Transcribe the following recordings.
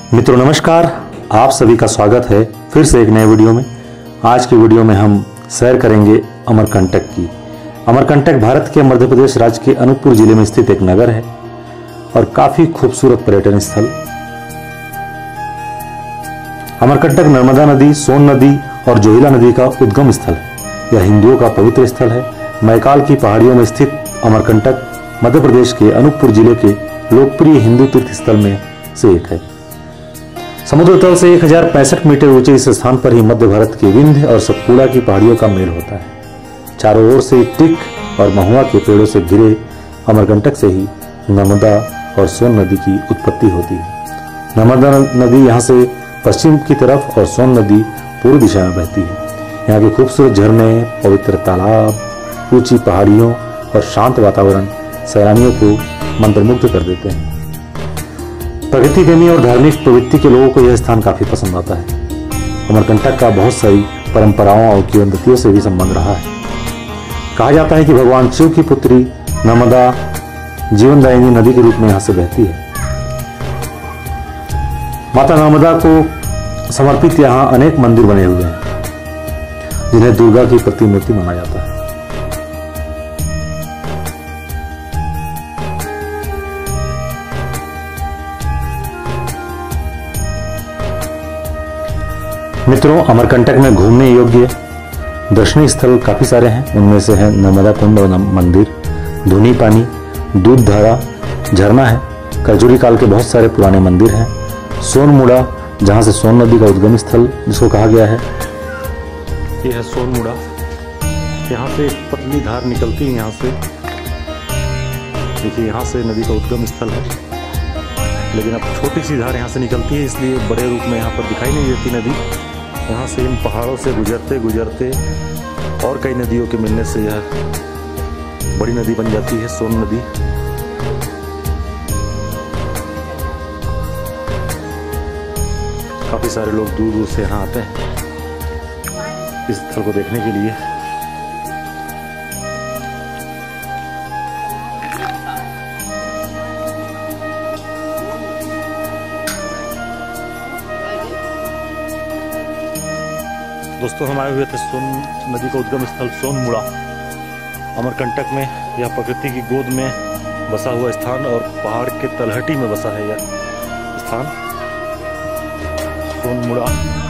मित्रों नमस्कार, आप सभी का स्वागत है फिर से एक नए वीडियो में। आज की वीडियो में हम सैर करेंगे अमरकंटक की। अमरकंटक भारत के मध्य प्रदेश राज्य के अनूपपुर जिले में स्थित एक नगर है और काफी खूबसूरत पर्यटन स्थल। अमरकंटक नर्मदा नदी, सोन नदी और जोहिला नदी का उद्गम स्थल है। यह हिंदुओं का पवित्र स्थल है। मैकाल की पहाड़ियों में स्थित अमरकंटक मध्य प्रदेश के अनूपपुर जिले के लोकप्रिय हिंदू तीर्थ स्थल में से एक है। समुद्र तल से 1065 मीटर ऊंचे इस स्थान पर ही मध्य भारत के विंध्य और सतपुड़ा की पहाड़ियों का मेल होता है। चारों ओर से टिक और महुआ के पेड़ों से घिरे अमरकंटक से ही नर्मदा और सोन नदी की उत्पत्ति होती है। नर्मदा नदी यहाँ से पश्चिम की तरफ और सोन नदी पूर्व दिशा में बहती है। यहाँ के खूबसूरत झरने, पवित्र तालाब, ऊंची पहाड़ियों और शांत वातावरण सैलानियों को मंत्रमुग्ध कर देते हैं। प्रकृति प्रेमी और धार्मिक प्रवृत्ति के लोगों को यह स्थान काफी पसंद आता है। अमरकंटक का बहुत सारी परंपराओं और किंवदंतियों से भी संबंध रहा है। कहा जाता है कि भगवान शिव की पुत्री नर्मदा जीवनदायिनी नदी के रूप में यहाँ से बहती है। माता नर्मदा को समर्पित यहाँ अनेक मंदिर बने हुए हैं, जिन्हें दुर्गा की प्रतिमूर्ति माना जाता है। मित्रों, अमरकंटक में घूमने योग्य दर्शनीय स्थल काफी सारे हैं। उनमें से है नर्मदा कुंड मंदिर, धुनी पानी, दूध धारा झरना है, कजूरी काल के बहुत सारे पुराने मंदिर हैं, सोनमुड़ा जहां से सोन नदी का उद्गम स्थल जिसको कहा गया है, ये है सोनमुड़ा। यहाँ से एक पतली धार निकलती है। यहाँ से देखिए, यहाँ से नदी का उद्गम स्थल है, लेकिन अब छोटी सी धार यहाँ से निकलती है, इसलिए बड़े रूप में यहाँ पर दिखाई नहीं देती नदी। यहाँ से इन पहाड़ों से गुजरते गुजरते और कई नदियों के मिलने से यह बड़ी नदी बन जाती है, सोन नदी। काफी सारे लोग दूर दूर से यहाँ आते हैं इस स्थल को देखने के लिए। दोस्तों, हम आए हुए थे सोन नदी का उद्गम स्थल सोनमुड़ा। अमरकंटक में यह प्रकृति की गोद में बसा हुआ स्थान और पहाड़ के तलहटी में बसा है यह स्थान सोनमुड़ा।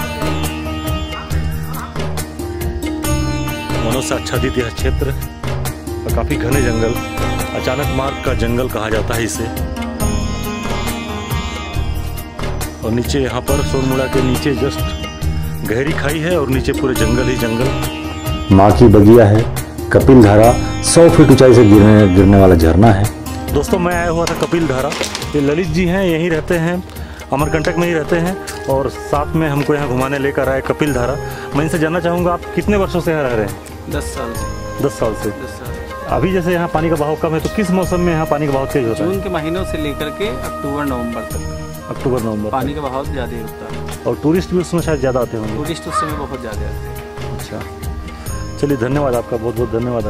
वनों से आच्छादित यह क्षेत्र और काफी घने जंगल, अचानक मार्ग का जंगल कहा जाता है इसे। और नीचे यहाँ पर सोनमुड़ा के नीचे जस्ट गहरी खाई है और नीचे पूरे जंगल ही जंगल। माँ की बगिया है, कपिल धारा 100 फीट ऊंचाई से गिरने वाला झरना है। दोस्तों, मैं आया हुआ था कपिल धारा। ये ललित जी हैं, यहीं रहते हैं, अमरकंटक में ही रहते हैं और साथ में हमको यहाँ घुमाने लेकर आए कपिल धारा। मैं इनसे जानना चाहूँगा, आप कितने वर्षों से यहाँ रह रहे हैं? 10 साल से। 10 साल से। अभी जैसे यहाँ पानी का बहाव कम है, तो किस मौसम में यहाँ पानी का बहाव तेज होता है? जून के महीनों से लेकर के अक्टूबर नवंबर तक। अक्टूबर नवंबर पानी का बहाव ज़्यादा ही होता है और टूरिस्ट भी उसमें शायद ज़्यादा आते होंगे। टूरिस्ट उस समय बहुत ज़्यादा आते हैं। अच्छा, चलिए, धन्यवाद आपका, बहुत बहुत धन्यवाद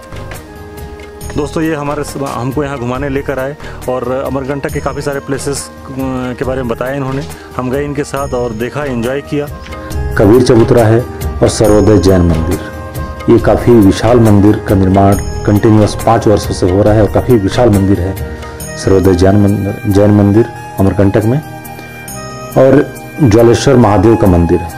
आपका। दोस्तों, ये हमको यहाँ घुमाने लेकर आए और अमरकंटक के काफ़ी सारे प्लेसेस के बारे में बताया इन्होंने। हम गए इनके साथ और देखा, एंजॉय किया। कबीर चबूतरा है और सर्वोदय जैन मंदिर। ये काफ़ी विशाल मंदिर का निर्माण कंटिन्यूअस 5 वर्षों से हो रहा है और काफ़ी विशाल मंदिर है सर्वोदय जैन मंदिर अमरकंटक में। और ज्वालेश्वर महादेव का मंदिर है।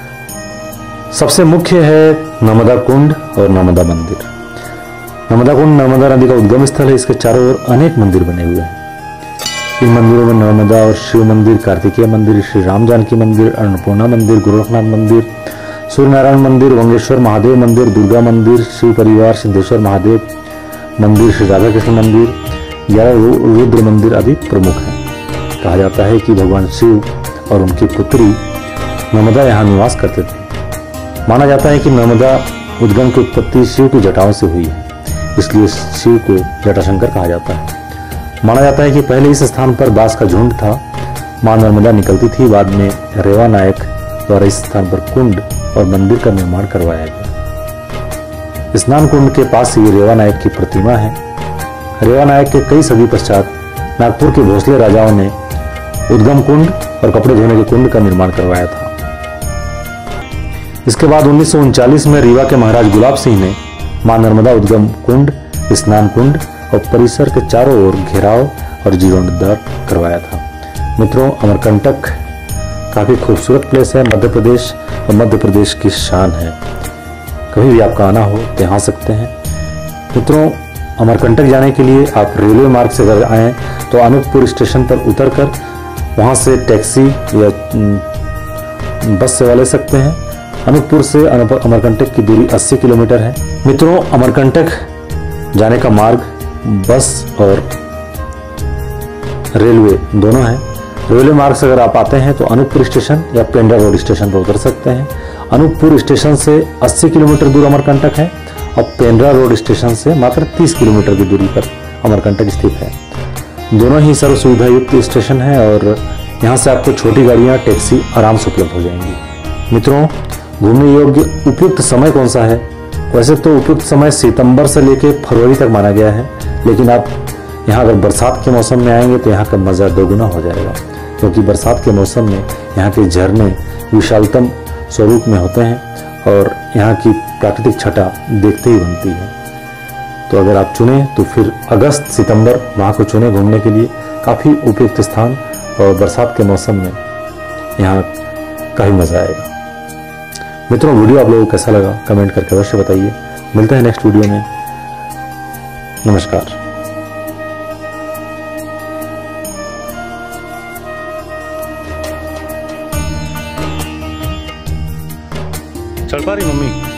सबसे मुख्य है नर्मदा कुंड और नर्मदा मंदिर। नर्मदा कुंड नर्मदा नदी का उद्गम स्थल है। इसके चारों ओर अनेक मंदिर बने हुए हैं। इन मंदिरों में नर्मदा और शिव मंदिर, कार्तिकेय मंदिर, श्री राम जानकी मंदिर, अन्नपूर्णा मंदिर, गोरखनाथ मंदिर, सूर्यनारायण मंदिर, वंगेश्वर महादेव मंदिर, दुर्गा मंदिर, शिव परिवार, सिद्धेश्वर महादेव मंदिर, श्री राधा कृष्ण मंदिर, 11 रुद्र मंदिर आदि प्रमुख हैं। कहा जाता है कि भगवान शिव और उनकी पुत्री नर्मदा यहाँ निवास करते थे। माना जाता है कि नर्मदा उद्गम की उत्पत्ति शिव की जटाओं से हुई है, इसलिए शिव को जटाशंकर कहा जाता है। माना जाता है कि पहले इस स्थान पर बांस का झुंड था। मां नर्मदा निकलती थी। बाद में रेवा नायक द्वारा इस स्थान पर कुंड और मंदिर का निर्माण करवाया गया। स्नान कुंड के पास ही रेवा नायक की प्रतिमा है। रेवा नायक के कई सदी पश्चात नागपुर के भोसले राजाओं ने उद्गम कुंड और कपड़े धोने के कुंड का निर्माण करवाया था। इसके बाद 1939 में रीवा के महाराज गुलाब सिंह ने मां नर्मदा उद्गम कुंड, स्नान कुंड और परिसर के चारों ओर घेराव और जीर्णोद्धार करवाया था। मित्रों, अमरकंटक काफी खूबसूरत प्लेस है, मध्य प्रदेश और मध्य प्रदेश की शान है। कभी भी आपका आना हो तो यहाँ आ सकते हैं। मित्रों, अमरकंटक जाने के लिए आप रेलवे मार्ग से अगर आएँ तो अनूपपुर स्टेशन पर उतरकर वहाँ से टैक्सी या बस सेवा ले सकते हैं। अनूपपुर से अमरकंटक की दूरी 80 किलोमीटर है। मित्रों, अमरकंटक जाने का मार्ग बस और रेलवे दोनों है। रेलवे मार्ग से अगर आप आते हैं तो अनूपपुर स्टेशन या पेंड्रा रोड स्टेशन पर उतर सकते हैं। अनूपपुर स्टेशन से 80 किलोमीटर दूर अमरकंटक है और पेंड्रा रोड स्टेशन से मात्र 30 किलोमीटर की दूरी पर अमरकंटक स्थित है। दोनों ही सर्व सुविधा युक्त स्टेशन है और यहाँ से आपको छोटी गाड़ियाँ, टैक्सी आराम से उपलब्ध हो जाएंगी। मित्रों, घूमने योग्य उपयुक्त समय कौन सा है? वैसे तो उपयुक्त समय सितंबर से लेकर फरवरी तक माना गया है, लेकिन आप यहाँ अगर बरसात के मौसम में आएंगे तो यहाँ का मज़ा दोगुना हो जाएगा, क्योंकि बरसात के मौसम में यहाँ के झरने विशालतम स्वरूप में होते हैं और यहाँ की प्राकृतिक छटा देखते ही बनती है। तो अगर आप चुनें तो फिर अगस्त सितंबर वहाँ को चुनें घूमने के लिए, काफ़ी उपयुक्त स्थान और बरसात के मौसम में यहाँ काफ़ी मज़ा आएगा। मित्रों, वीडियो आप लोगों को कैसा लगा कमेंट करके अवश्य बताइए। मिलते हैं नेक्स्ट वीडियो में। नमस्कार। चल पा रही मम्मी?